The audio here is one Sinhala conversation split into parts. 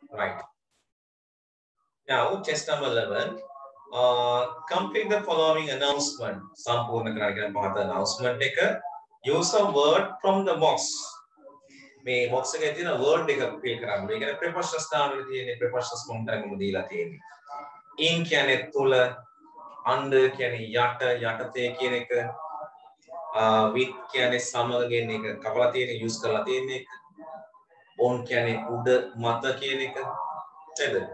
Right. Now, test number 11. Complete the following announcement. Sampurna karana pahatha announcement එක. Use a word from the box. මේ box එකේ තියෙන word එක fill කරන්න. මේ කියන්නේ prepositions දාන්න තියෙන්නේ prepositions මොකක්ද දීලා තියෙන්නේ. In කියන්නේ තුල, under කියන්නේ යට, යටතේ කියන එක, with කියන්නේ සමග කියන එක කපලා තියෙන use කරලා තියෙන එක. On කියන්නේ උඩ මත කියන එක. නේද?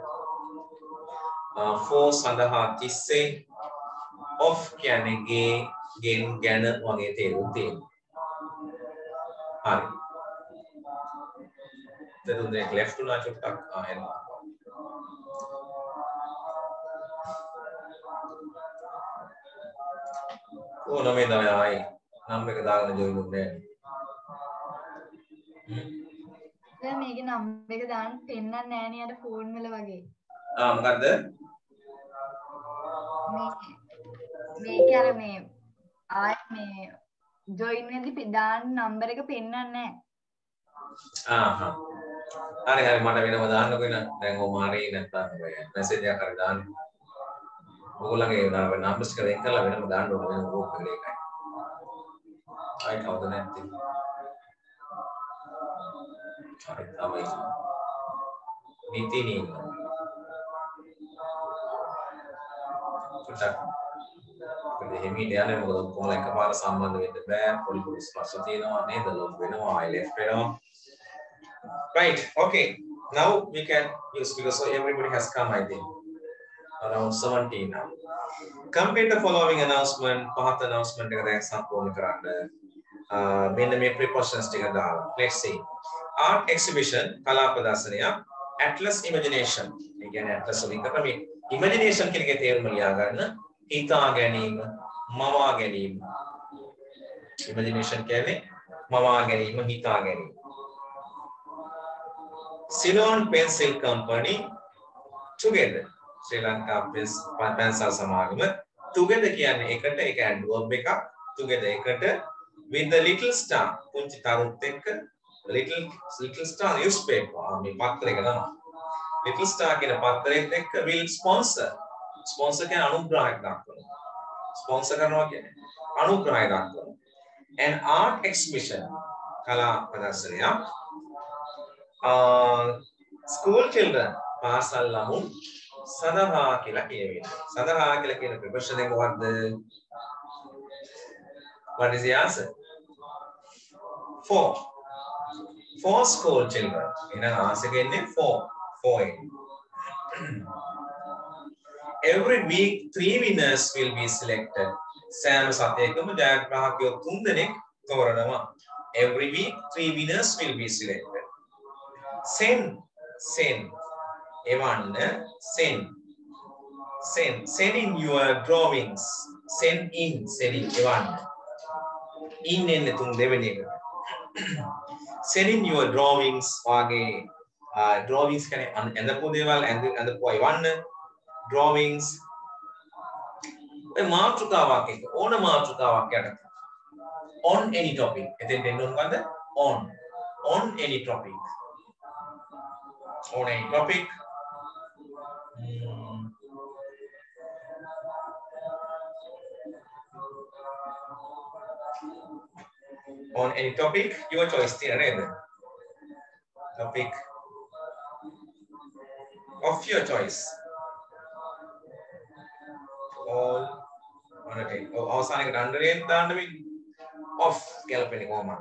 For සඳහා තිස්සේ off කියන්නේ ගෙන් ගැන වගේ තේරුම් තියෙනවා. හරි. තේරුම්නේ left උනා චුට්ටක් එන්න. ඕන මේ තමයි ආයි නම් එක දාගෙන ජොයින් උන්නේ නැහැ. දැන් මේකේ නම් එක දාන්න පෙන්නන්නේ නැහැ නේ අර ෆෝන් වල වගේ. මොකද්ද? මේකේ අර මේ ආයි මේ ජොයින් වෙද්දි දාන්න නම්බර එක පෙන්නන්නේ නැහැ. හරි හරි මට වෙනම දාන්නකෝ එන. දැන් ඔය මාරේ නැත්තම් ඔය මැසේජ් එකක් හරි දාන්න. ඕගොල්ලන්ගේ නම්බර්ස් එක දෙන්න කරලා වෙනම දාන්න ඕන වෙන ගෲප් එකේ එකයි. ආයි කවුද නැත්තේ? හරි තමයි. නිතිනී. චුට්ටක්. එහෙමින් යන්නේ මොකද කොහොම එකපාර සම්බන්ධ වෙන්න බෑ. පොඩි පොඩි ස්පර්ශ තියෙනවා නේද? ලොක් වෙනවා, ආයි left වෙනවා. Right, okay. Now we can use because so everybody has come, I think. Around 17 now. Complete the following announcement. Pahat announcement එක දැන් සම්පූර්ණ කරන්න. මෙන්න මේ prepositions ටික දාලා. Let's see. Art exhibition කලා ප්‍රදර්ශනය. Atlas imagination. ඒ කියන්නේ Atlas වලින් තමයි imagination කියන එකේ තේරුම ලියා ගන්න. හිතා ගැනීම, මවා ගැනීම. Imagination කියන්නේ මවා ගැනීම, හිතා ගැනීම. Ceylon Pencil Company together. Sri Lanka Pencil සමාගම together කියන්නේ එකට ඒක adverb එකක් together එකට with the little star පුංචි තරුත් එක්ක little star newspaper මේ පත්‍රයක තමයි little star කියන පත්‍රයත් එක්ක will sponsor කියන්නේ අනුග්‍රහයක් දක්වනවා sponsor කරනවා කියන්නේ අනුග්‍රහය දක්වනවා an art exhibition කලා ප්‍රදර්ශනයක් school children පාසල් ළමුන් සඳහා කියලා කියවෙනවා. සඳහා කියලා කියන preposition එක මොකක්ද? What is the answer? For school children. එහෙනම් answer එක එන්නේ for එක. Every week 3 winners will be selected. සෑම සතියකම ජයග්‍රාහකයෝ 3 දෙනෙක් තෝරනවා. Every week 3 winners will be selected. Send එවන්න send in your drawings send in එවන්න in එන්නේ තුන් දෙවෙනි එක send in your drawings වාගේ drawings කියන්නේ ඇඳපු දේවල් ඇඳපුවා එවන්න drawings ඒ මාතෘකාවක් එක ඕන මාතෘකාවක් යට on any topic එතෙන් දෙන්න ඕන මොකද්ද on any topic on any topic on any topic your choice තියෙන නේද topic of your choice all on a take අවසාන එකට under එක දාන්න මේ of ගැලපෙන්නේ කොහොමද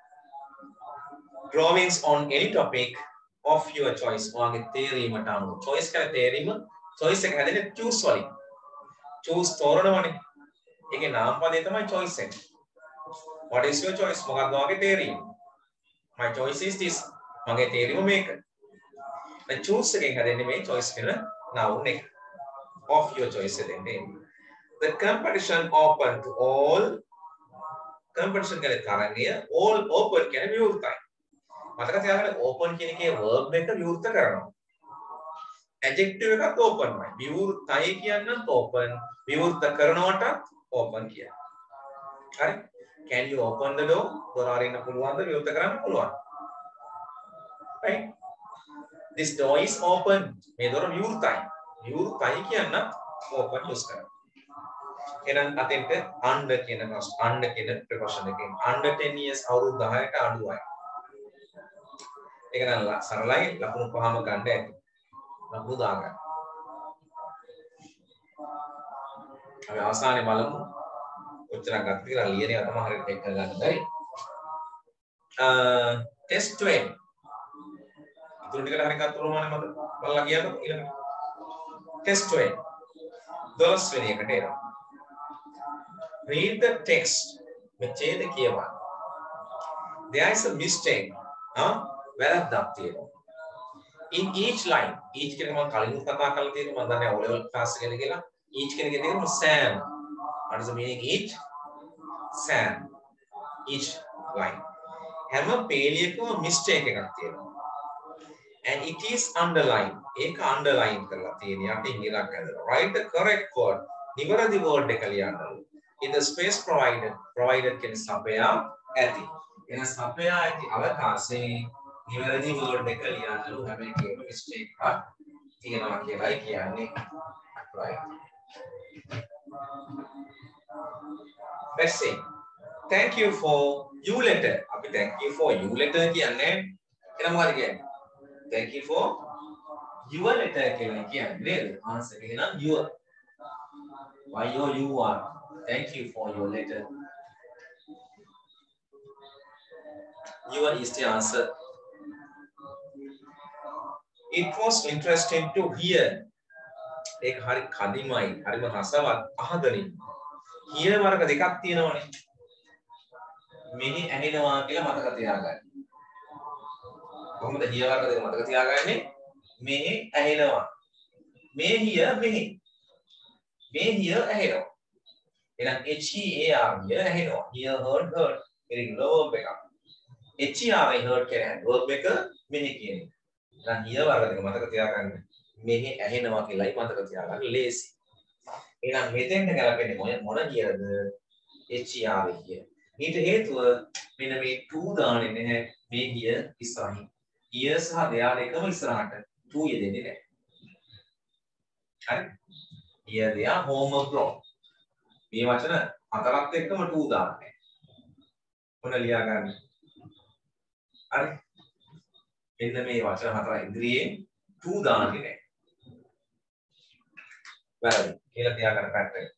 drawings on any topic of your choice ඔයාගේ තේරීමට අනුව choice කරන තේරීම choice එක හැදෙන්නේ choose වලින් choose තෝරනවනේ ඒකේ නාම පදේ තමයි choice එක what is your choice මොකක්ද ඔයාගේ තේරීම my choice is this මගේ තේරීම මේක දැන් choose එකෙන් හැදෙන්නේ මේ choice කරන noun එක of your choice එකෙන් the competition open to all competition කියන්නේ තරගය all open කියන්නේ විවෘතයි මතක තියාගන්න open කියන එකේ verb එක විවෘත කරනවා. adjective එකත් open යි. විවෘතයි කියන්නත් open, විවෘත කරනවටත් open කියනවා. හරි? Can you open the door? දොර අරින්න පුළුවන්ද? විවෘත කරන්න පුළුවන්. Right? This door is open. මේ දොර විවෘතයි. විවෘතයි කියන්න open use කරනවා. එහෙනම් අතෙන්ට under කියන ප්‍රපෝෂන් එකෙන් under 10 years අවුරුදු 10කට අඩුවයි. ඒක නම් සරලයි ලකුණු පහම ගන්න ඇති. ලකුණු දාගන්න. අපි අවසානයේ බලමු. ඔච්චරක් ගත්ත කියලා ලියනේ තමයි හරියට එක්ක ගන්න බැරි. test 20. ඉතුරු ටිකට හරිය ගත්ත ප්‍රමාණය මත බලලා කියන්නකො ඊළඟට. test 20. 12 වෙනි එකට එනවා. Read the text. මෙච්චේද කියවන්න. There is a mistake. වැරද්දක් තියෙනවා. In each line. each කියන මම කලින් කතා කරලා තියෙනවා මම දන්නේ O level class එකේ කියලා. each කියන එකේ තියෙනවා Sam. What is the meaning each? Sam. Each line. හැම පේලියකම mistake එකක් තියෙනවා. And it is underlined. ඒක underline කරලා තියෙන යටින් ඉරක් ඇදලා. Write the correct word. නිවැරදි word එක ලියන්න. In the space provided කියන්නේ සපයා ඇති. එන සපයා ඇති අවකාශයේ නිවැරදි word එක ලියන්නලු හැබැයි ඒක mistake එකක් තියෙනවා කියලායි කියන්නේ. Right. Let's see. Thank you for you letter. අපි thank you for you letter කියන්නේ එන මොකද කියන්නේ? Thank you for your letter කියලා කියන්නේ නේද? answer එක නම් your. Why you are. Thank you for your letter. Your is the answer. It was interesting to hear. ඒක හරි කදිමයි. හරිම රසවත් අහගනින්. hear වර්ග දෙකක් තියෙනවනේ. මෙහි ඇහෙනවා කියලා මතක තියාගන්න. කොහොමද hear වර්ග දෙක මතක තියාගන්නේ? මෙහි ඇහෙනවා. මේ hear මෙහි. මේ hear ඇහෙනවා. එහෙනම් HEAR hear ඇහෙනවා. hear heard. ඒක verb එකක්. HER heard කියන්නේ verb එක මෙහි කියන්නේ. එහෙනම් hear වර්ග දෙක මතක තියාගන්න. මෙහි ඇහෙනවා කියලායි මතක තියාගන්න ලේසි. එහෙනම් මෙතෙන්ට ගැලපෙන්නේ මොන කියලාද? HER කිය. ඊට හේතුව මෙන්න මේ 2 දාන්නේ නැහැ මේ hear ඉස්සරහින්. hear සහ there දෙකම ඉස්සරහට 2 යෙදෙන්නේ නැහැ. හරි? hear there homework wrong. මේ වචන හතරක් එක්කම 2 දාන්නේ. මොන ලියා ගන්න. හරි? මෙන්න මේ වචන හතර ඉදිරියේ 2 දාන්නේ නැහැ. වැරදි. කියලා තියාගන්න පැත්තට.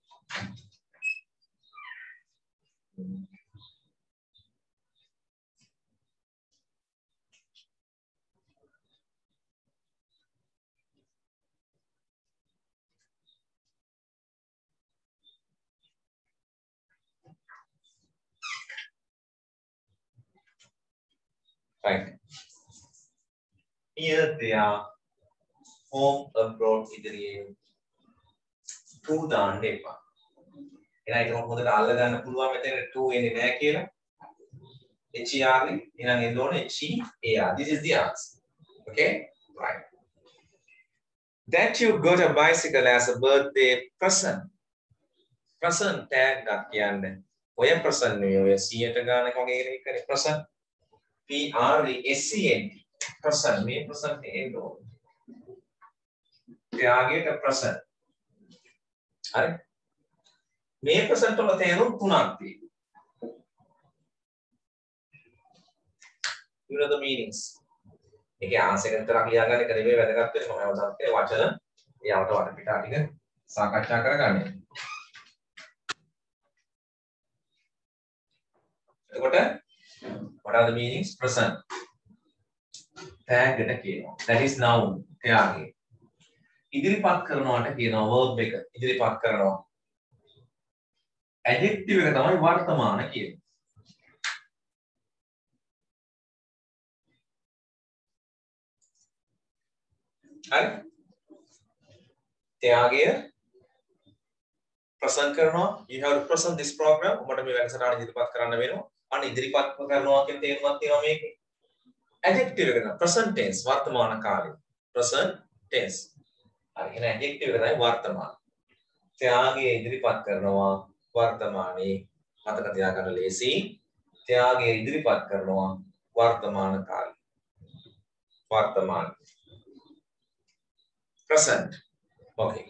Right. Here they are. Home abroad ඉදිරියේ 2 දාන්න එපා. එහෙනම් ඒක හොඳට අල්ල ගන්න පුළුවන් මෙතන 2 එන්නේ නැහැ කියලා. HER නේ. එහෙනම් එන්න ඕනේ HEAR. This is the answer. Okay? Right. That you got a bicycle as a birthday present. Present tag එකක් කියන්නේ. ඔය present නෙවෙයි ඔය 100ට ගානක වගේ එකනේ present. PRESENT. Present මේ present එන්න ඕනේ. ත්‍යාගයට present. හරි? මේ present වල තේරුම් තුනක් තියෙනවා. You know the meanings. ඒකේ ආන්සර් එක විතරක් ලියාගන්න එක නෙවෙයි වැදගත් වෙන්නේ මම අවදාත්තේ වචන එයාට වටපිටා ටික සාකච්ඡා කරගන්න. එතකොට what are the meanings? Present. tag එකට කියනවා. That is noun. ත්‍යාගය. ඉදිරිපත් කරනවාට කියනවා verb එක. ඉදිරිපත් කරනවා. adjective එක තමයි වර්තමාන කියන්නේ. හරි? ත්‍යාගය present කරනවා. You have to present this program. ඔබට මේ වැඩසටහන ඉදිරිපත් කරන්න වෙනවා. අන්න ඉදිරිපත් කරනවා කියන තේරුමක් තියෙනවා මේකේ. adjective එක තමයි present tense වර්තමාන කාලය. present tense. හරි. එහෙනම් adjective එක තමයි වර්තමාන. ත්‍යාගය ඉදිරිපත් කරනවා වර්තමානයේ මතක තියාගන්න ලේසි. ත්‍යාගය ඉදිරිපත් කරනවා වර්තමාන කාලය. වර්තමාන. present. Okay.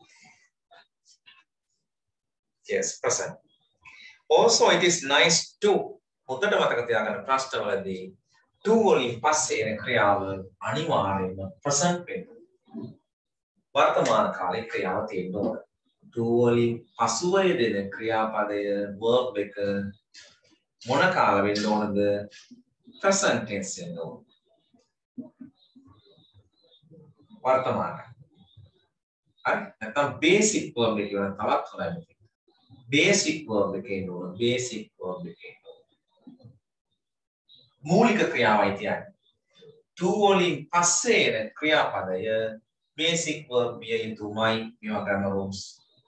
Yes, present. Also, it is nice to හොඳට මතක තියාගන්න ප්‍රශ්නවලදී to වලින් පස්සේ එන ක්‍රියාව අනිවාර්යයෙන්ම present වෙන්න. වර්තමාන කාලේ ක්‍රියාව තියෙන්න ඕන. to වලින් පසුව යෙදෙන ක්‍රියාපදය verb එක මොන කාල වෙන්න ඕනද? present tense වෙන්න ඕන. වර්තමාන. හරි? නැත්නම් basic verb එක කියන තවත් හොඳයි. basic verb එකේ ඉන්න ඕන. basic verb එකේ ඉන්න ඕන. මූලික ක්‍රියාවයි කියන්නේ. to වලින් පස්සේ එන ක්‍රියාපදය basic verb විය යුතුමයි මේවා grammar rules.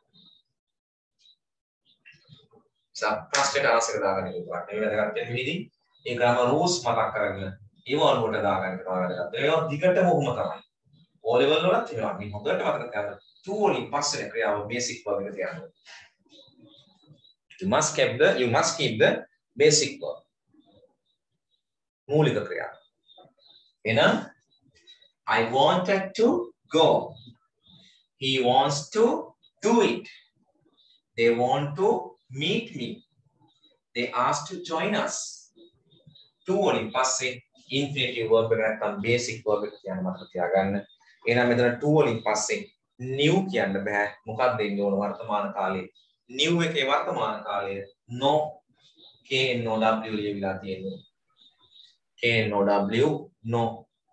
ප්‍රශ්නෙට ආන්සර් දාගන්න ඉන්නවා. මේ වැදගත් වෙන විදිහ ඒ grammar rules මතක් කරගෙන ඒව අනුවට දාගන්න කරනවා වැදගත්. ඒවා දිගටම ඔහොම තමයි. O level වලත් ඒවා මේ හොඳට මතක තියාගන්න. to වලින් පස්සේ ක්‍රියාව basic verb එක තියන්න. You must keep the basic verb. මූලික ක්‍රියාව. එහෙනම් I wanted to go. He wants to do it. They want to meet me. They asked to join us. To වලින් පස්සේ infinitive verb එක නැත්නම් basic verb එක කියන්න මතක තියාගන්න. එහෙනම් මෙතන to වලින් පස්සේ new කියන්න බෑ. මොකක්ද දෙන්න ඕන වර්තමාන කාලේ? new එකේ වර්තමාන කාලය no know ලියවිලා තියෙනවා. no.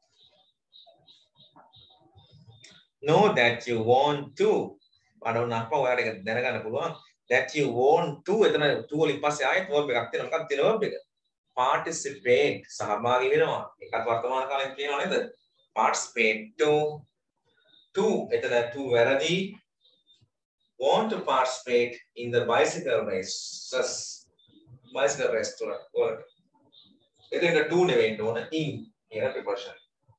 Know that you want to. අඩෝනක්ව ඔයාලට ඒක දැනගන්න පුළුවන්. That you want to එතන to වලින් පස්සේ ආයෙත් verb එකක් තියෙනවා. මොකක්ද තියෙන verb එක? Participate සහභාගී වෙනවා. ඒකත් වර්තමාන කාලෙන් කියනවා නේද? Participate to එතන to වැරදි. Want to participate in the bicycle races. Bicycle race වලට. එතන to නෙවෙයි ඕන in කියන preposition.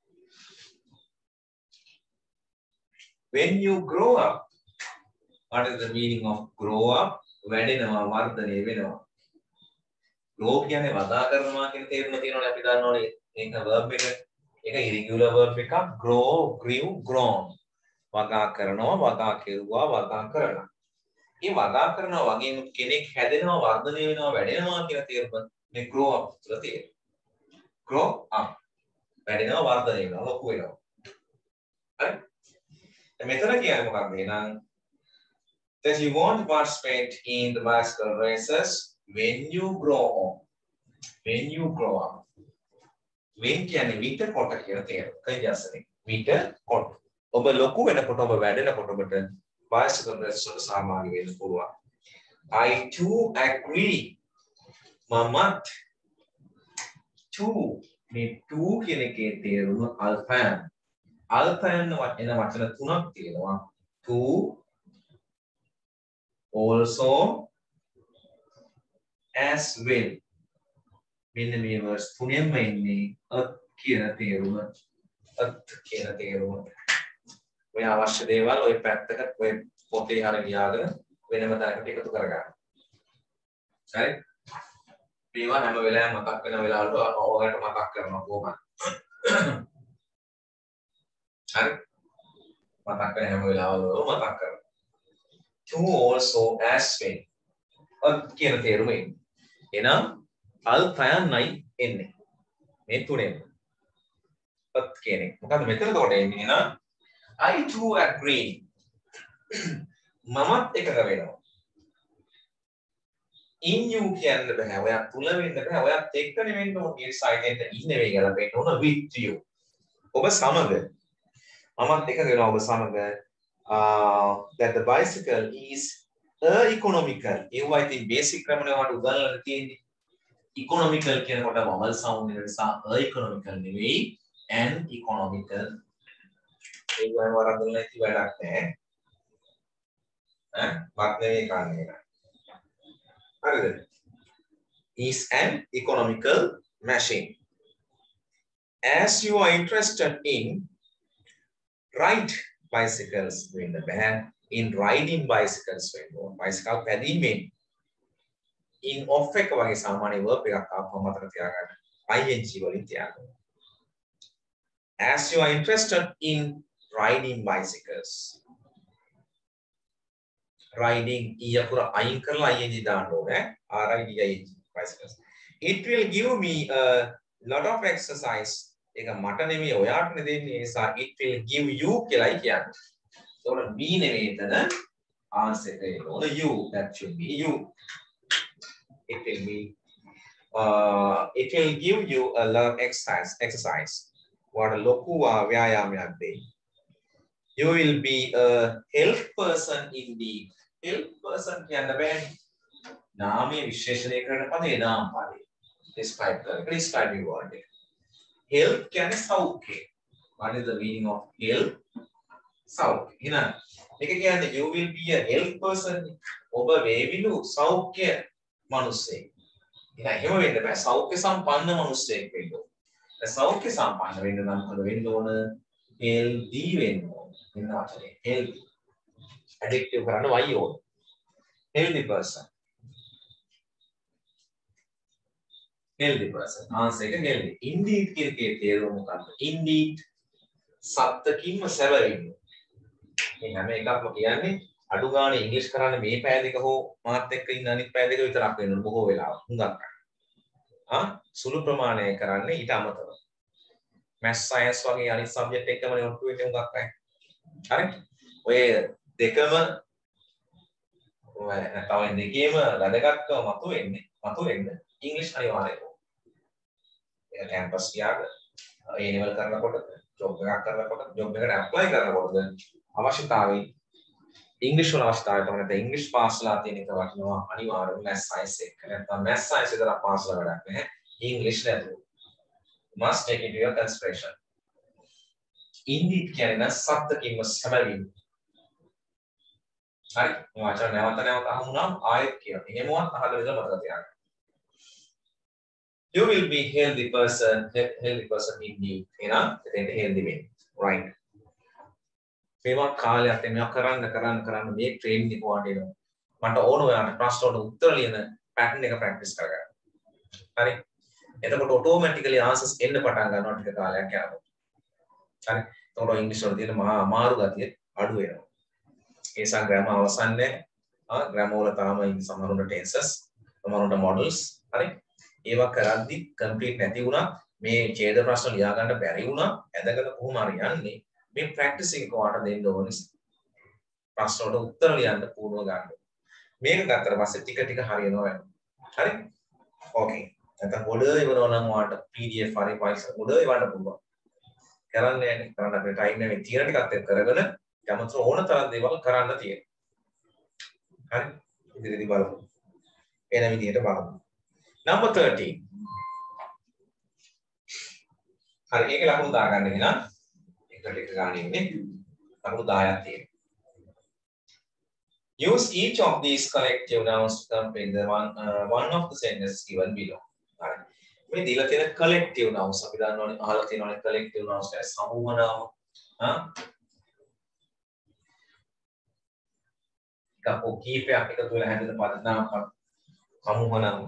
When you grow up, what is the meaning of grow up? වැඩෙනවා වර්ධනය වෙනවා. grow කියන්නේ වදා කරනවා කියන තේරුම තියෙනවනේ අපි දන්නවනේ. ඒක verb එක. ඒක irregular verb එකක්. grow, grew, grown. වගා කරනවා, වගා කෙරුවා, වගා කරනවා. මේ වගා කරනවා වගේම කෙනෙක් හැදෙනවා, වර්ධනය වෙනවා, වැඩෙනවා කියන තේරුම මේ grow up තුළ තියෙනවා. grow up. වැඩෙනවා, වර්ධනය වෙනවා, ලොකු වෙනවා. හරි? මෙතන කියන්නේ මොකක්ද? එහෙනම් that you want to participate in the bicycle races when you grow up. When you grow up. when කියන්නේ විතර කොට කියන තේරුම. කයිදස්සනේ. විතර කොට. ඔබ ලොකු වෙනකොට ඔබ වැඩෙනකොට ඔබට bicycle race වලට සහභාගී වෙන්න පුළුවන්. I too agree. මමත් too මේ too කියන එකේ තේරුම අල්පයන්. අල්පයන් එන වචන තුනක් තියෙනවා. to also as well. මෙන්න මේ verse තුනෙන්ම ඉන්නේ කියන තේරුම. කියන තේරුම. ඔය අවශ්‍ය දේවල් ඔය පැත්තකට ඔය පොතේ හරිය ලියාගෙන වෙනම තැනකට එකතු කරගන්න. හරි? මේවා හැම වෙලාවෙම මතක් වෙන වෙලාවලට ඔයාලට මතක් කරනවා කොහොමද? හරි? මතක් වෙන හැම වෙලාවලම මතක් කරනවා. To also as well. කියන තේරුම එන්නේ. එහෙනම් අල්පයන්යි එන්නේ. මේ තුනෙන්. කියන එක. මොකද මෙතන කොට එන්නේ එහෙනම් I too agree. මමත් එකක වෙනවා. In you කියන්න බෑ. ඔයා තුල වෙන්න බෑ. ඔයාත් එක්ක නෙවෙන්න ඕන. මේ සයිඩ් එකට in නෙවෙයි කියලා වෙන්න ඕන with you. ඔබ සමග. මමත් එකක වෙනවා ඔබ සමග. That the bicycle is economical. ඒවා ඉතින් බේසික් ක්‍රමනේ වලට උදාහරණ තියෙන්නේ. economical කියනකොට vowel sound එක නිසා economical නෙවෙයි and economical. ඒක වගේ වරද්දලා නැති වැඩක් නෑ. වත් නෙවෙයි කන්නේ එක. හරිද? Is an economical machine. As you are interested in ride bicycles වෙන්න බෑ. In riding bicycles වෙන්න ඕන. bicycle පැදීමෙන් in off එක වගේ සාමාන්‍ය verb එකක් ආපුවම මතක තියාගන්න. ing වලින් තියාගන්න. As you are interested in riding bicycles. Riding iyakura ayin karala ing දාන්න ඕනේ. RIDING bicycles. It will give me a lot of exercise. ඒක මට නෙමෙයි ඔයාටනේ දෙන්නේ. ඒ නිසා it will give you කියලායි කියන්නේ. ඒතකොට me නෙමෙයි එතන answer එක එන්න ඕන you. That should be you. It will give you a lot of exercise. What a ලොකු ව්‍යායාමයක් දෙයි. You will be a health person indeed. Health person කියන්න බෑනේ. නාමයේ විශේෂණය කරන පදේ නාම පදේ. Describe the word. Health කියන්නේ සෞඛ්‍ය. What is the meaning of health? සෞඛ්‍ය. එහෙනම් මේක කියන්නේ you will be a health person. ඔබ වේවිලු සෞඛ්‍ය මිනිසෙක්. එහෙනම් එහෙම වෙන්න බෑ. සෞඛ්‍ය සම්පන්න මිනිසෙක් වෙන්න ඕන. සෞඛ්‍ය සම්පන්න වෙන්න නම් මොකද වෙන්න ඕන? healthy වෙන්න ඕන. එන්න වචනේ healthy. Adjective කරන්න y ඕන. Healthy person. Healthy person. Answer එක healthy. Indeed කියන එකේ තේරුම මොකක්ද? Indeed සත්‍යකින්ම සැබවින්ම. මේ හැම එකක්ම කියන්නේ අඩු ගානේ ඉංග්‍රීසි කරන්නේ මේ පෑ දෙක හෝ මාත් එක්ක ඉන්න අනිත් පෑ දෙක විතරක් වෙන්න ඕන බොහෝ වෙලාවට. හුඟක් අය. සුළු ප්‍රමාණය කරන්නේ ඊට අමතරව. math science වගේ අනිත් subject එකම ඔට්ටු වෙන්නේ හුඟක් අය. හරි? ඔය දෙකම නැත්නම් දෙකේම වැදගත්කම මතුවෙන්න ඉංග්‍රීසි අනිවාර්යයි. ඒ කැම්පස් ගියාද ඒ ලෙවල් කරනකොට ජොබ් එකක් කරනකොට ජොබ් එකට ඇප්ලයි කරනකොට අවශ්‍යතාවය ඉංග්‍රීසි වල අවශ්‍යතාවය තමයි නැත්නම් ඉංග්‍රීසි පාස්ලා තියෙන එක වටිනවා අනිවාර්යයෙන්ම math science එක. නැත්නම් math science විතර පාස්ලා වැඩක් නැහැ. ඉංග්‍රීසි නැතුව. must take into your consideration. Indeed කියන්නේ සත්‍යකින්ම සැබවින්ම. හරි මේ වචන නැවත අහමුනම් ආයෙත් කියනවා. එහෙමවත් අහලා විතර මතක තියාගන්න. You will be healthy person indeed. එහෙනම් එතෙන්ට healthy වෙන්න. right. මේවා කාලයක් මේවා කරන්න මේ ට්‍රේනින් එක වාට එනවා. මට ඕන ඔයාලට ප්‍රශ්න වලට උත්තර ලියන පැටර්න් එක ප්‍රැක්ටිස් කරගන්න. හරි. එතකොට ඔටෝමැටිකලි ආන්සර්ස් එන්න පටන් ගන්නවා ටික කාලයක් යනකොට. හරි. එතකොට ඉංග්‍රීසි වල තියෙන මහා අමාරු ගතිය අඩු වෙනවා. ඒ නිසා ග්‍රැමර් අවසන් නැහැ. ග්‍රැමර් වල තාම ඉන්න සමහරුන්ට ටෙන්සස්, සමහරුන්ට මොඩල්ස්. හරි. ඒවා කරද්දි කම්ප්ලීට් නැති වුණා. මේ ඡේද ප්‍රශ්න ලියා ගන්න බැරි වුණා. ඇදගෙන කොහොම හරි යන්නේ. මේ ප්‍රැක්ටිස් එක කොට දෙන්න ඕනේ. ප්‍රශ්න වලට උත්තර ලියන්න පුරුදු ගන්න. මේක ගත්තට පස්සේ ටික ටික හරියනවා වෙනවා. හරි? ඕකේ. නැත්නම් පොඩ ඉවරව නම් ඔයාලට PDF හරි ෆයිල්ස් පොඩ ඉවන්න පුළුවන්. කරන්නේ නැහැ. කරන්න අපේ ටයිම් එකේ තියෙන ටිකත් එක්ක කරගෙන යමතර ඕන තරම් දේවල් කරන්න තියෙනවා. හරි? ඉදිරියදී බලමු. එන විදිහට බලමු. Number 13. හරි ඒක ලකුණු දාගන්න එහෙනම් එකට එක ගන්න ඉන්නේ ලකුණු 10ක් තියෙනවා. Use each of these collective nouns to complete the one of the sentences given below. හරි. මේ දීලා තියෙන collective nouns අපි දන්නවනේ අහලා තියෙනවනේ collective nouns කියන්නේ සමූහ නාම. කපෝ කීපයක් එකතු වෙලා හැදෙන පද නාම සමූහ නාම.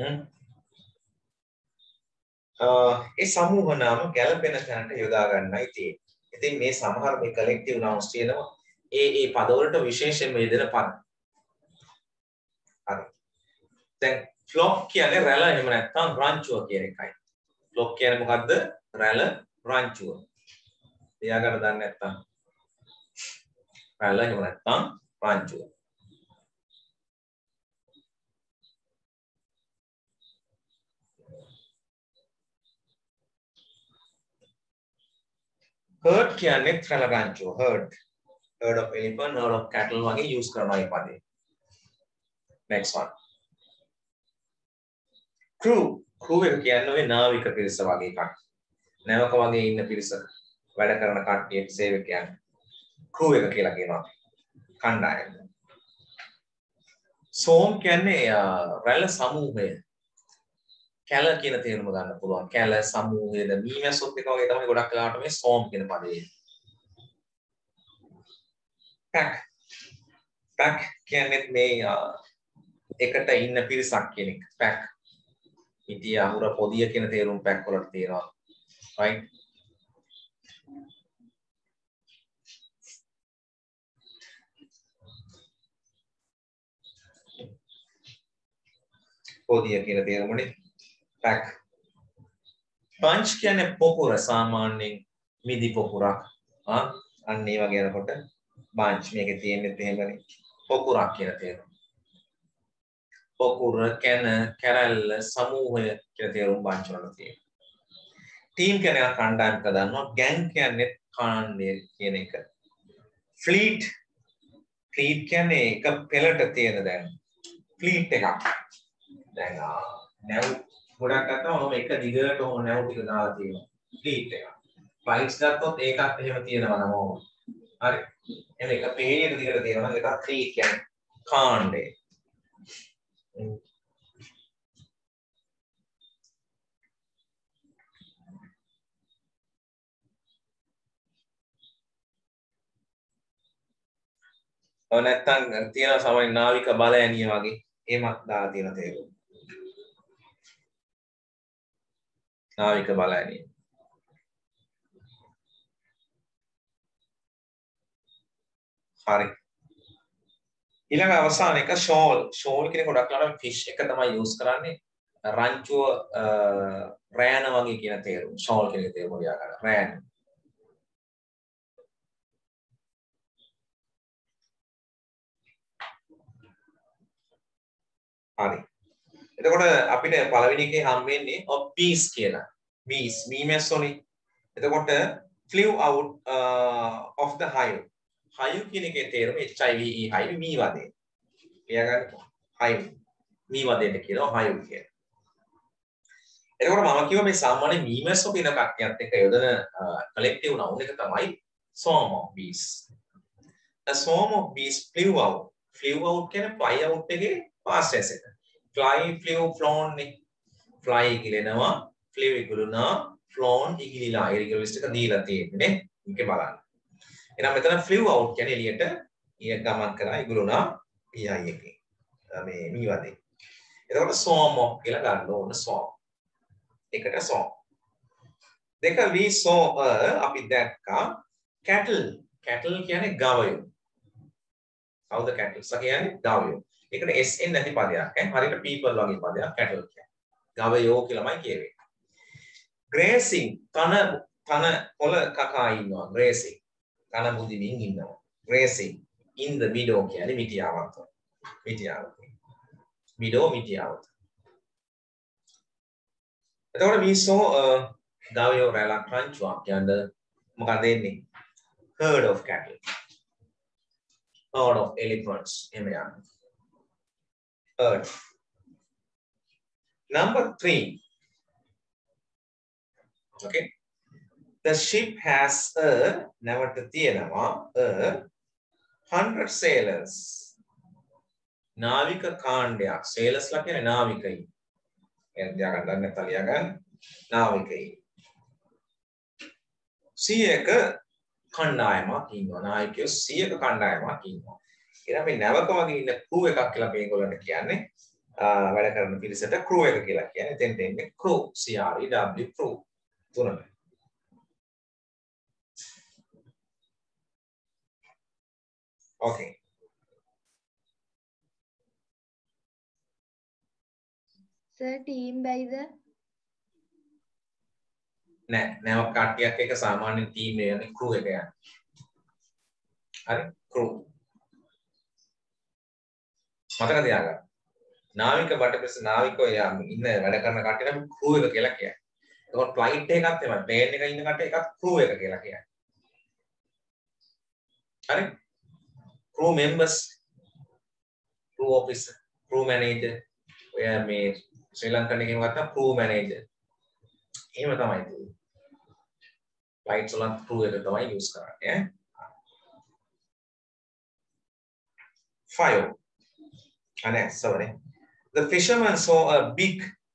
ඒ සමූහ නාම ගැළපෙන තැනට යොදා ගන්නයි තියෙන්නේ. ඉතින් මේ සමහර මේ collective nouns තියෙනවා ඒ පදවලට විශේෂයෙන්ම යෙදෙන පද. හරි. දැන් flock කියන්නේ රැළ එහෙම නැත්නම් රංචුව කියන එකයි. flock කියන්නේ මොකද්ද? රැළ රංචුව. එයා ගන්න දන්නේ නැත්නම් රැළ එහෙම නැත්නම් රංචුව. herd කියන්නේ රැළ රංචුව. herd of elephant, herd of cattle වගේ use කරනවා මේ පදේ. next one. crew එක කියන්නේ ඔය නාවික පිරිස වගේ එකක්. නැවක වගේ ඉන්න පිරිස වැඩ කරන කට්ටියට සේවකයන් crew එක කියලා කියනවා. කණ්ඩායම. සෝම් කියන්නේ රැළ සමූහය. කැල කියන තේරුම ගන්න පුළුවන්. කැල සමූහයද මීමැස්සොත් එක වගේ තමයි ගොඩක් වෙලාවට මේ සෝම් කියන පදේ. pack කියන්නේ මේ එකට ඉන්න පිරිසක් කියන එක. pack ඉතිය අහුර පොදිය කියන තේරුම් pack වලට තියෙනවා. right? පොදිය කියන තේරුමනේ. pack. punch කියන්නේ පොකුර සාමාන්‍යයෙන් මිදි පොකුරක්. අන්න ඒ වගේ යනකොට bunch මේකේ තියෙන්නේ එහෙමනේ. පොකුරක් කියන තේරුම. පොකුර කන කැරල්ල සමූහය කියන තේරුම් bunch වල තියෙනවා. team කියන්නේ කණ්ඩායමක දානවා. gang කියන්නේ කාණ්ඩය කියන එක. fleet කියන්නේ එක පෙළට තියෙන දැන් fleet එකක්. දැන් නැව් ගොඩක් ගත්තාම ඔහොම එක දිගට ඔහොම නැව් ටික දාලා තියෙනවා. fleet එක. flights ගත්තොත් ඒකත් එහෙම තියෙනවා නම ඕන. හරි. එහෙනම් එක පේලියට දිගට තියෙනවා නම් ඒක fleet කියන්නේ කාණ්ඩය. ඔය නැත්තම් තියෙන සමහර නාවික බලඇණිය වගේ එහෙමත් දාලා තියෙන තේරුම. නාවික බලඇණිය. හරි. ඊළඟ අවසාන එක shawl. shawl කියන ගොඩක් ලාට fish එක තමයි use කරන්නේ. රංචුව රෑන වගේ කියන තේරුම. shawl කියන තේරුම ලියා ගන්න. රෑන. හරි. එතකොට අපිට පළවෙනි එකේ හම් වෙන්නේ bees කියලා. bees මීමැස්සෝනේ. එතකොට flew out of the hive. hive කියන එකේ තේරුම HIV hive මී වදේ. ලියා ගන්න. hive මී වදේට කියනවා hive කියලා. එතකොට මම කිව්වා මේ සාමාන්‍ය මීමැස්සෝ කියන කට්ටියත් එක්ක යොදන collective noun එක තමයි swarm of bees. a swarm of bees flew out. flew out කියන්නේ fly out එකේ past tense එක. fly flew flown නේ. fly ඉගිලෙනවා, flew ඉගිලුණා, flown ඉගිලිලා. ඒ රිගලිස්ට් එක දීලා තියෙන්නේ නේ. මේක බලන්න. එහෙනම් මෙතන flew out කියන්නේ එළියට ගමන් කරා ඉගිලුණා pi එකේ. මේ මී වදේ. එතකොට swarm of කියලා ගන්න ඕන swarm. එකට swarm. දෙක we saw අපි දැක්කා cattle. cattle කියන්නේ ගවයෝ. කවුද cattle? කියන්නේ ගවයෝ. ඒකට SN නැති පදයක්. හරියට people වගේ පදයක් cattle කියන්නේ. ගවයෝ කියලාමයි කියවෙන්නේ. grazing තන පොළ කකා ඉන්නවා. grazing තන බුදිමින් ඉන්නවා. grazing in the meadow කියන්නේ මිටියාවක්. මිටියාවක්. meadow මිටියාවක්. එතකොට we saw ගවයෝ රැලක් රංචුවක් කියන්නේ මොකද එන්නේ? herd of cattle. herd of elephants. එහෙම යනවා. herd. Number 3. Okay. The ship has නැවට තියෙනවා 100 sailors. නාවික කාණ්ඩයක්. sailors ලා කියන්නේ නාවිකයි. එහෙනම් තියාගන්න නැත්නම් ලියාගන්න. නාවිකයි. 100ක කණ්ඩායමක් ඉන්නවා. නායකයෝ 100ක කණ්ඩායමක් ඉන්නවා. එහෙනම් මේ නැවක වගේ ඉන්න crew එකක් කියලා මේගොල්ලන්ට කියන්නේ වැඩ කරන පිරිසට crew එක කියලා කියන්නේ. එතෙන් දෙන්නේ crew CREW crew තුනම. Okay. Sir, team බැයිද? නෑ නැව කට්ටියක් එක සාමාන්‍ය ටීම් එක යන්නේ crew එක යන්නේ. හරි crew. මතක තියාගන්න. නාවික බටපිස නාවිකෝ ඉන්න වැඩ කරන කට්ටියට අපි crew එක කියලා කියන්නේ. එතකොට ෆ්ලයිට් එකත් එමය ප්ලේන් එකක ඉන්න කට්ටිය එකත් crew එක කියලා කියන්නේ. හරි? crew members, crew officer, crew manager, ඔය මේ ශ්‍රී ලංකන් එකේම ගත්තා crew manager. එහෙම තමයි තියෙන්නේ. ෆ්ලයිට්ස් වල crew එක තමයි යූස් කරන්නේ ඈ. 5. sorry. The fisherman saw a big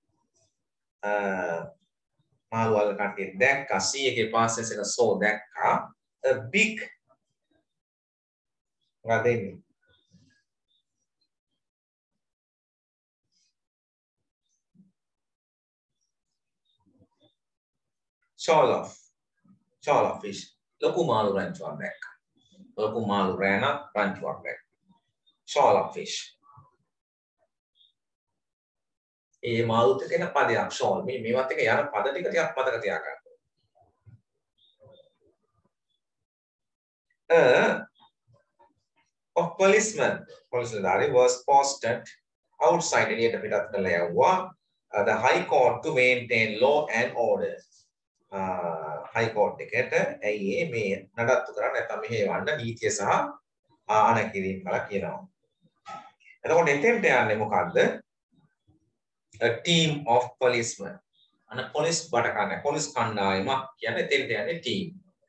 මාළු වල කට්ටිය දැක්කා C එකේ passes එක saw දැක්කා a big මොකද එන්නේ shoal of fish ලොකු මාළු රංචුවක් දැක්කා ලොකු මාළු රෑන රංචුවක් දැක්කා shoal of fish ඒ මාළුත් එක්ක එන පදයක් shawl. මේවත් එක්ක යන පද ටික ටිකක් මතක තියාගන්න. Of policeman was posted outside එළියට පිටත් කරලා යවුවා the high court to maintain law and order. high court එකට ඇයි මේ නඩත්තු කරන්නේ නැත්නම් මෙහෙවන්න නීතිය සහ ආහන කිරීම කියලා කියනවා. එතකොට එතෙන්ට යන්නේ මොකද්ද? A team of policemen. අන පොලිස් බඩකන්නේ පොලිස් කණ්ඩායමක් කියන්නේ එතෙන්ට යන්නේ team.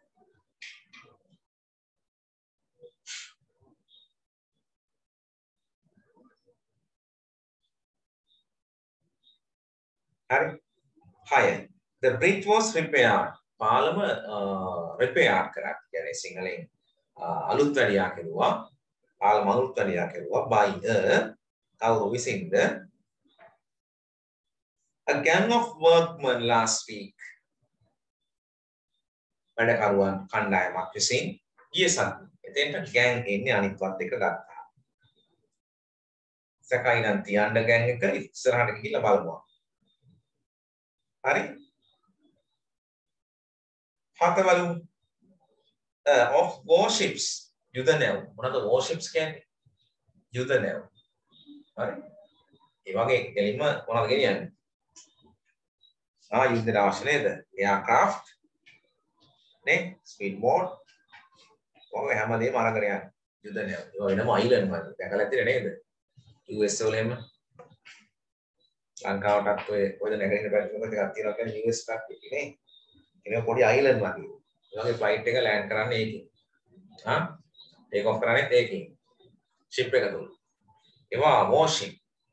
හරි. 6. The bridge was repaired. පාලම repair කරා. කියන්නේ සිංහලෙන් අලුත් වැඩියා කෙරුවා. පාලම අලුත් වැඩියා කෙරුවා by කවුරු විසින්ද? A gang of workmen last week. වැඩකරුවන් කණ්ඩායමක් විසින් ගිය සතියේ එතෙන්ට gang එන්නේ අනිත් වත් එක ගත්තා. සකයි නම් තියන්න gang එක ඉස්සරහට ගිහිල්ලා බලනවා. හරි? හතවලු of warships යුද නැව්. මොනවද warships කියන්නේ? යුද නැව්. හරි? ඒ වගේ දෙලින්ම මොනවද ගෙනියන්නේ? යුද්ධ අවශ්‍ය නේද? aircraft නේ ස්පීඩ් බෝට් ඔය හැමදේම අරගෙන යන්නේ යුද නැව්. ඒවා වෙනම අයිලන්ඩ් වල දැකලා තියෙන්නේ නේද? US වල එහෙම ලංකාවටත් ඔය නැගෙනහිර පැත්තේ ටිකක් තියෙනවා කියන්නේ US පැත්තේ නේ. ඒක පොඩි අයිලන්ඩ් වගේ. ඒ වගේ ෆ්ලයිට් එක ලෑන්ඩ් කරන්නේ ඒකෙන්. ටේක් ඔෆ් කරන්නේ ඒකෙන්. ෂිප් එක තුල. ඒවා වෝර්ෂිප්.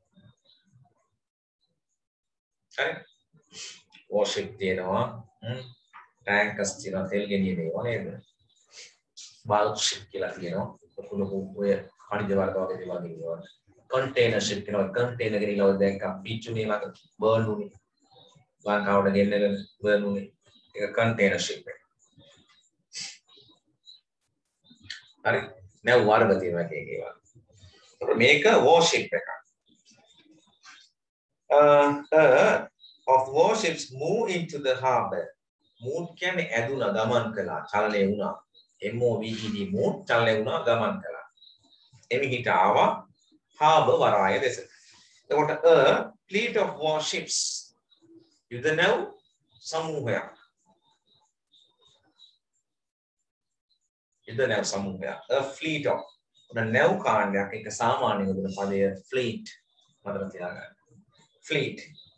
හරි. වෝර්ෂිප් තියෙනවා. ටැන්කර්ස් තියෙනවා තෙල් ගෙනියන ඒවා නේද? බල්ක් ෂිප් කියලා තියෙනවා. ලොකු ඔය කණිජ වර්ග වගේ දේවල් ගෙනියනවා. කන්ටේනර් ෂිප් කියනවා. කන්ටේනර් ගෙනියලා දැක්ක පිච්චුනේ ළඟ බර්න් උනේ. ලංකාවට ගෙන්නගෙන බර්න් උනේ. ඒක කන්ටේනර් ෂිප් එක. හරි. නැව් වර්ග තියෙනවා ඒකේවා. මේක වෝර්ෂිප් එකක්. Of warships move into the harbor. Move කියන්නේ ඇදුනා ගමන් කළා චලනය වුණා. MOVED move චලනය වුණා ගමන් කළා. එමිහිට ආවා harbor වරාය දෙසට. එතකොට a fleet of warships යුද නැව් සමූහයක්. යුද නැව් සමූහයක්. A fleet of නැව් කාණ්ඩයක් එක සාමාන්‍ය යොදන පදය fleet මතක තියාගන්න. fleet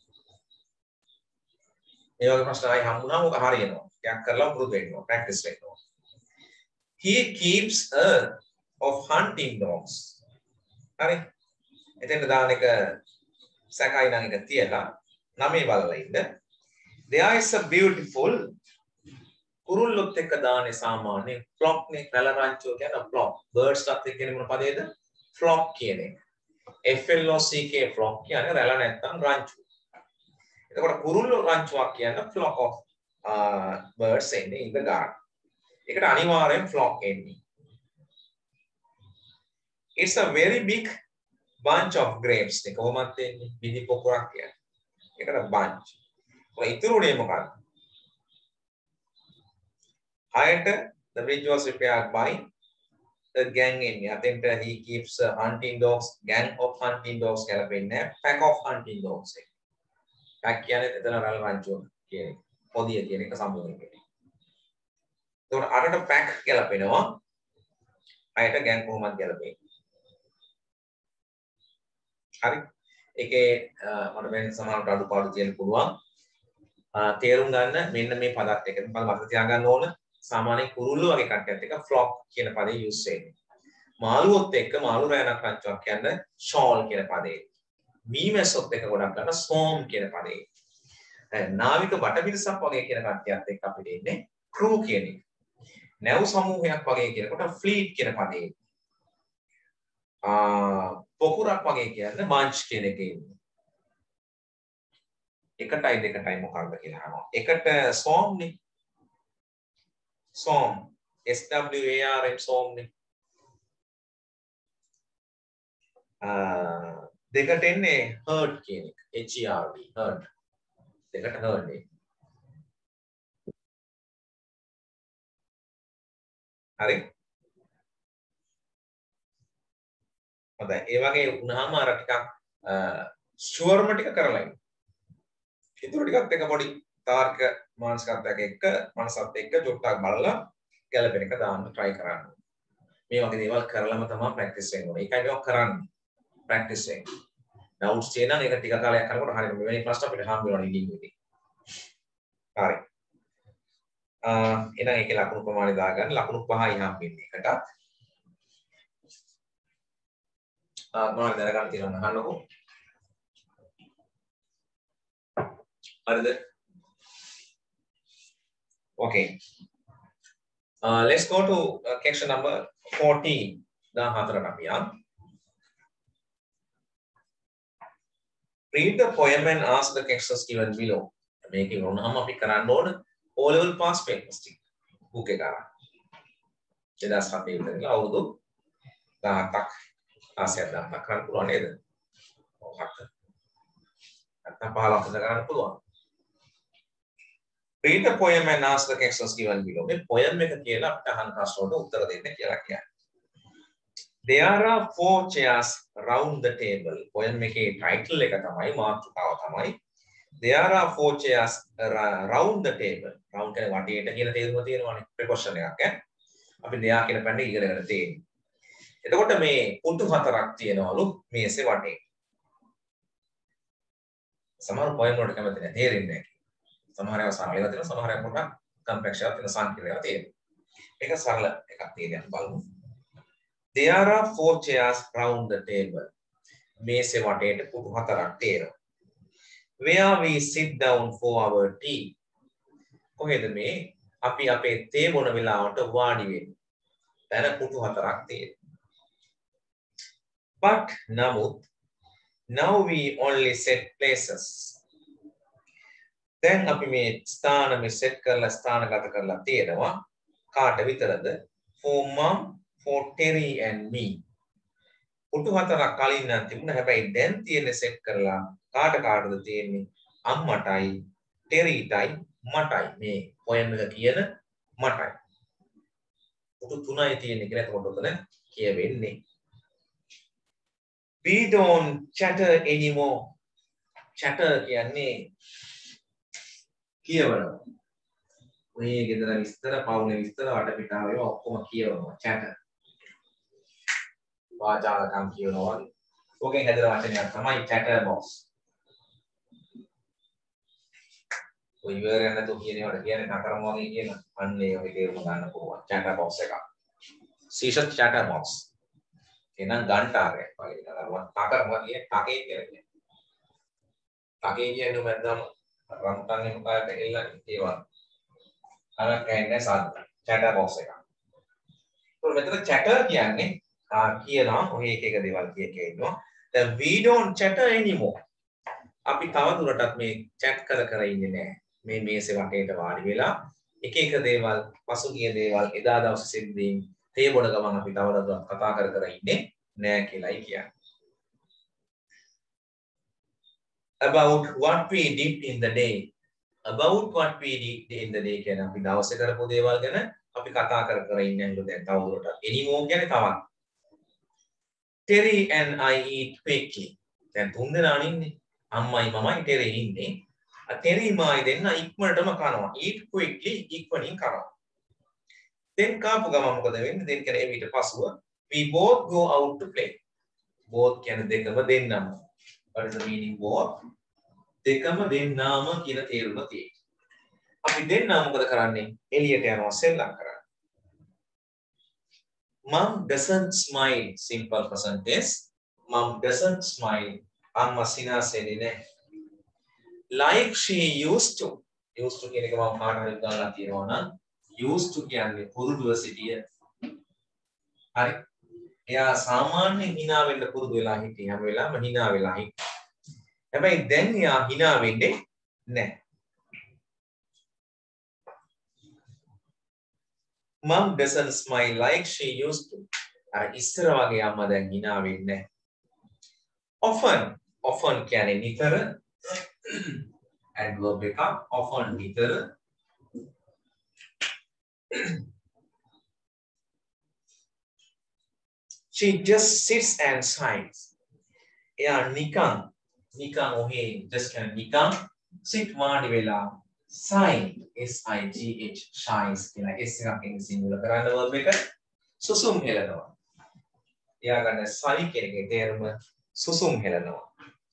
ඒ වගේ ප්‍රශ්න ආයි හම්බුනම ඔක හරියනවා. ටිකක් කරලා පුරුදු වෙන්න ඕන. ප්‍රැක්ටිස් වෙන්න ඕන. He keeps a of hunting dogs. හරි. එතෙන්ට දාන එක සැකයි නම් එක තියලා නමේ බලලා ඉන්න. There is a beautiful කුරුල්ලොත් එක්ක දාන්නේ සාමාන්‍ය flock නේ රැළ රංචුව කියන flock. birds එකත් එක්ක එන මොන පදේද? flock කියන එක. FLOCK flock කියන්නේ රැළ නැත්තම් රංචුව. එතකොට කුරුල්ලෝ රංචුවක් කියන්නේ flock of birds in the garden. ඒකට අනිවාර්යෙන් flock එන්නේ. It's a very big bunch of grapes. ඒක කොහොමද එන්නේ? විදි පොකුරක් කියන්නේ. ඒකට bunch. ඔය ඉතුරුනේ මොකක්ද? Higher the bridge was repaired by the gang in. අතෙන්ට he keeps hunting dogs, gang of hunting dogs කියලා පෙන්නන්නේ pack of hunting dogs එක. pack කියන්නේ එතන රැළ රංචුව කියන්නේ. පොදිය කියන එක සම්බන්ධ වෙන්නේ. එතකොට අරට pack කියලා පෙනවා. අයට gang කොහොමද කියලා පෙන්නේ. හරි. ඒකේ මට වෙන සමානට අඩුපාඩු තියෙන්න පුළුවන්. තේරුම් ගන්න මෙන්න මේ පදත් එක මතක තියාගන්න ඕන. සාමාන්‍ය කුරුල්ලෝ වගේ කට්ටියත් එක flock කියන පදේ යූස් වෙන්නේ. මාළුවොත් එක්ක මාළු රැණක් රංචුවක් කියන්නේ shawl කියන පදේ. මීමැස්සොත් එක්ක ගොඩක් ගන්න swarm කියන පදේ. දැන් නාවික වටපිටසක් වගේ කියන කට්ටියත් එක්ක අපිට ඉන්නේ crew කියන එක. නැව් සමූහයක් වගේ කියනකොට fleet කියන පදේ. පොකුරක් වගේ කියන්නේ bunch කියන එකේ ඉන්නේ. එකටයි දෙකටයි මොකක්ද කියලා අහනවා. එකට swarm නේ. swarm SWARM swarm නේ. දෙකට එන්නේ hurt කියන එක. H E R D hurt. දෙකට hurt එක. හරි. හොඳයි. ඒ වගේ වුණාම අර ටිකක් ෂුවර්ම ටික කරලා ඉන්න. හිතුව ටිකත් එක පොඩි තාර්කික මානසිකත්වයක් එක්ක මනසත් එක්ක චුට්ටක් බලලා ගැළපෙන එක දාන්න try කරන්න. මේ වගේ දේවල් කරලම තමයි ප්‍රැක්ටිස් වෙන්න ඕනේ. ඒකයි මේක කරන්නේ. ප්‍රැක්ටිස් වෙන්න. ඩවුට්ස් තියෙනවා ඒක ටික කාලයක් කරනකොට හරියට මෙවැනි ප්‍රශ්න අපිට හම්බ වෙනවා ඉංග්‍රීසියෙන්. හරි. එහෙනම් ඒකේ ලකුණු ප්‍රමාණය දාගන්න. ලකුණු 5යි හම්බෙන්නේ එකටත්. මොනවද දැනගන්න තියෙනවද අහන්නකෝ. හරිද? Okay. Let's go to question number 14. 14 අපි යන්න. Read the poem and ask the questions given below. මේකේ වුණාම අපි කරන්න ඕන O level pass papers ටික. book එක අරන්. 2007 ඉඳන් අවුරුදු 17ක් ආසයක් දාන්න කරන්න පුළුවන් නේද? ඔව් හත්. නැත්නම් 15ක් ඉඳන් කරන්න පුළුවන්. Read the poem and ask the questions given below. මේ poem එක කියලා අපිට අහන ප්‍රශ්න වලට උත්තර දෙන්න කියලා කියන්නේ. There are 4 chairs round the table. Poem එකේ title එක තමයි මාතෘකාව තමයි. There are 4 chairs round the table. Round කියන්නේ වටේට කියලා තේරුම තියෙනවානේ. ප්‍රෙපොසිෂන් එකක් ඈ. අපි there කියන පැන්නේ ඉගෙනගෙන තියෙන්නේ. එතකොට මේ පුටු 4ක් තියෙනවලු මේසේ වටේ. සමහර poem වලට කැමති නැහැ. තේරෙන්නේ නැහැ. සමහර ඒවා සරලව තියෙනවා. සමහර ඒවා පොඩ්ඩක් කම්ප්ලෙක්ස් එකක් තියෙන සංකීර්ණව තියෙනවා. ඒක සරල එකක් තියෙනවා බලමු. There are 4 chairs round the table. මේසේ වටේට පුටු 4ක් තියෙනවා. Where we sit down for our tea. කොහෙද මේ අපි අපේ තේ බොන වෙලාවට වාඩි වෙන්නේ. දැන් පුටු 4ක් තියෙනවා. But නමුත් now we only set places. දැන් අපි මේ ස්ථාන මේ set කරලා ස්ථානගත කරලා තියෙනවා. කාට විතරද? For mom, for Terry and me. පුටු 4ක් කලින් නම් තිබුණා. හැබැයි දැන් තියෙන set කරලා කාට කාටද තියෙන්නේ? අම්මටයි, ටෙරිටයි, මටයි. මේ poem එක කියන මටයි. පුටු 3යි තියෙන්නේ කියලා එතකොට උතන කියවෙන්නේ. We don't chatter anymore. Chatter කියන්නේ කියවනවා. ඔය ගෙදර විස්තර, පවුලේ විස්තර, වටපිටාව ඒවා ඔක්කොම කියවනවා. chatter. වාචාලකම් කියනවා. ඔකෙන් හැදෙන වචනයක් තමයි chatter box. ඔය ඉවරයක් නැතුව කියන ඒවාට කියන්නේ නතරම වගේ කියන අන්න ඒ වගේ තේරුම ගන්න පුළුවන්. chatter box එක. සීෂත් chatter box. එහෙනම් ගන්ටාරයක් වගේ නතරම නතරම කියන්නේ ටකේ කියලා කියන්නේ. ටකේ කියන්නේ මැදම රම්තන් එක පාට එල්ලන්නේ ඒවා. අර කියන්නේ සාද්ද. chatter box එක. ඒතකොට මෙතන chatter කියන්නේ කියනවා ඔය එක එක දේවල් කිය ඉන්නවා. දැන් we don't chatter anymore. අපි තව දුරටත් මේ chat කර කර ඉන්නේ නැහැ. මේ මේසේ වටේට වාඩි වෙලා එක එක දේවල් පසුගිය දේවල් එදා දවසේ සිද්ධීන් තේ බොන ගමන් අපි තවදුරටත් කතා කර කර ඉන්නේ නැහැ කියලායි කියන්නේ. About what we did in the day. About what we did in the day කියන්නේ අපි දවසේ කරපු දේවල් ගැන අපි කතා කර කර ඉන්නේ නේද දැන් තවදුරටත්. anymore කියන්නේ තවත්. Terry and I eat quickly. දැන් තුන් දෙනා ඉන්නේ. අම්මයි මමයි Terry ඉන්නේ. Terry මායි දෙන්න ඉක්මනටම කනවා. eat quickly ඉක්මනින් කනවා. then කාපු ගමන් මොකද වෙන්නේ? then කියන්නේ ඊට පසුව we both go out to play. both කියන්නේ දෙකම දෙන්නම. What is the meaning both? දෙකම දෙන්නාම කියන තේරුම තියෙනවා. අපි දෙන්නා මොකද කරන්නේ? එළියට යනවා සෙල්ලම් කරන්න. Mom doesn't smile. Simple present tense. Mom doesn't smile. Amma sinaseni ne. Like she used to. Used to කියන එක මම කාට හරි දාලා තියෙනවා නම් used to කියන්නේ පුරුදුව සිටිය. හරි. එයා සාමාන්‍යයෙන් hina වෙන්න පුරුදු වෙලා හිටියේ හැම වෙලාවෙම hina වෙලා හිටියේ. හැබැයි දැන් එයා hina වෙන්නේ නැහැ. Mom doesn't smile like she used to. අර ඉස්සර වගේ අම්මා දැන් hina වෙන්නේ නැහැ. often කියන්නේ නිතර adverb එක often නිතර she just sits and sighs එයා නිකන් ඔහේ just කියන්නේ නිකන් sit වාඩි වෙලා sigh sigh shies කියලා s එකක් ඉංග්‍රීසියෙන් මුල කරන්න verb එක සුසුම් හෙලනවා එයා ගන්න sigh කියන එකේ තේරුම සුසුම් හෙලනවා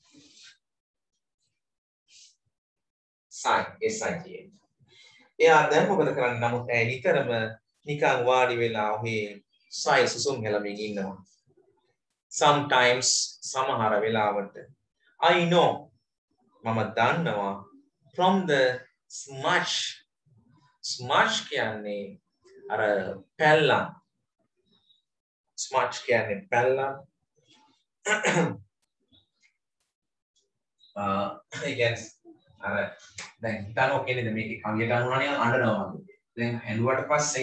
sigh sigh එයා දැන් මොකද කරන්නේ නමුත් ඇයි නිතරම නිකන් වාඩි වෙලා ඔහේ sigh සුසුම් හෙලමින් ඉන්නවා sometimes සමහර වෙලාවට I know මම දන්නවා from the smudge කියන්නේ අර පැල්ලම් smudge කියන්නේ පැල්ලම් again අර දැන් හිතනවා කියන්නේ මේක කවියට අනුවනේ අඬනවා දැන් ඇඬුවට පස්සේ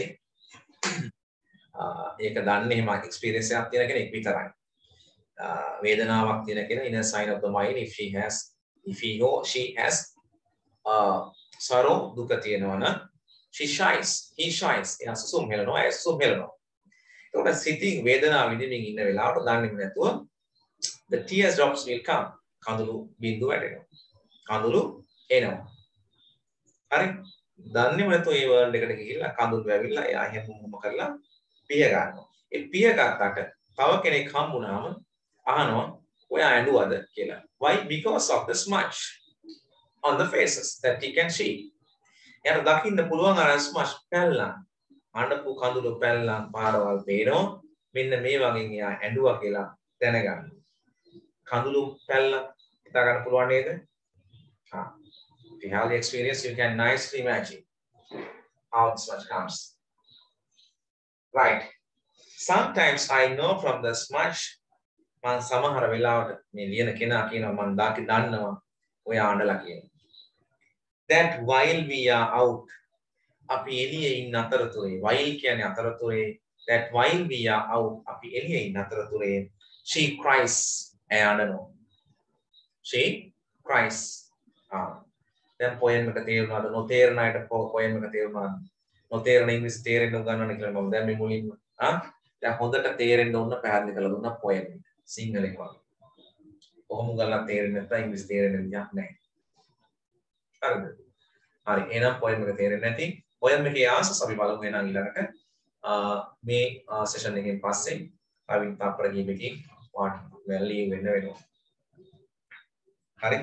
ඒක දන්නේ එහෙම එක්ස්පීරියන්ස් එකක් තියෙන කෙනෙක් විතරයි වේදනාවක් තියෙන කෙනා inner side of the mind if he or she has sorrow දුක තියෙනවා නම් he shies එයා සුසුම් හෙලනවා ඒකට සිතින් වේදනාව විඳින්මින් ඉන්න වෙලාවට දන්නේ නැතුව the tears drops will come කඳුළු බිඳුව වැටෙනවා කඳුළු එනවා හරි දන්නේම නැතුව ඒ වර්ල්ඩ් එකට ගිහිල්ලා කඳුළු ඇවිල්ලා එයා හැමෝම කරලා පිය ගන්නවා ඒ පිය ගන්නට තව කෙනෙක් හම්බුනාම අහනවා ඔයා ඇඬුවද කියලා why because of the smudge on the faces that he can see එයාට දකින්න පුළුවන් අර smudge පැල්ලම් අඬපු කඳුළු පැල්ලම් පාරවල් පේනවා මෙන්න මේ වගේ එයා ඇඬුවා කියලා දැනගන්න කඳුළු පැල්ලම් හිතා ගන්න පුළුවන් නේද if you have the experience you can nicely imagine how the smudge comes right sometimes I know from the smudge මම සමහර වෙලාවට මේ ලියන කෙනා කියනවා මම දන්නවා ඔයා අඬලා කියනවා that while we are out අපි එළියේ ඉන්න අතරතුරේ while කියන්නේ අතරතුරේ that while we are out අපි එළියේ ඉන්න අතරතුරේ she cries අඬනවා she cries දැන් poem එක තේරුණාද නොතේරණ අයට poem එක තේරුණාද නොතේරණ ඉංග්‍රීසි තේරෙන්න උගන්වන්න කියලා මම දැන් මේ මුලින්ම දැන් හොඳට තේරෙන්න ඕන පැහැදිලි කරලා දුන්නා poem එක සිංහලෙන් වගේ. කොහොම ගලක් තේරෙන්නේ නැත්නම් ඉංග්‍රීසි තේරෙන්නේ නැහැ. හරිද? හරි එහෙනම් poem එක තේරෙන්නේ නැති poem එකේ ආසස් අපි බලමු එහෙනම් ඊළඟට මේ සෙෂන් එකෙන් පස්සේ ආවිත් තප්පර කීපකින් වාට් වැලි වෙන්න වෙනවා. හරි?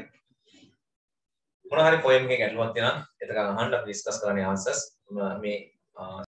මොන හරි poem එකක ගැටලුවක් තියෙනවා එතකන් අහන්න අපි ඩිස්කස් කරන්නේ ආන්සර්ස් මේ